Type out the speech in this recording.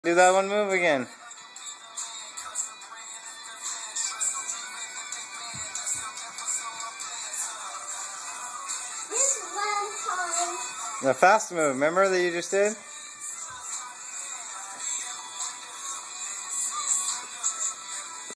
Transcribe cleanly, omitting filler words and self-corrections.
Do that one move again. This one time. The fast move, remember that you just did?